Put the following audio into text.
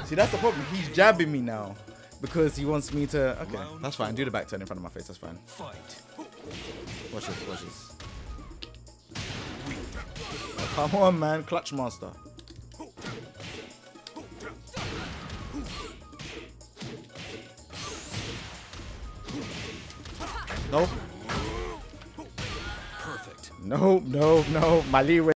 See, that's the problem. He's jabbing me now because he wants me to. Okay, that's fine. Do the back turn in front of my face. That's fine. Watch this. Watch this. Oh, come on, man. Clutch master. No. Perfect. No, no, no. My leeway.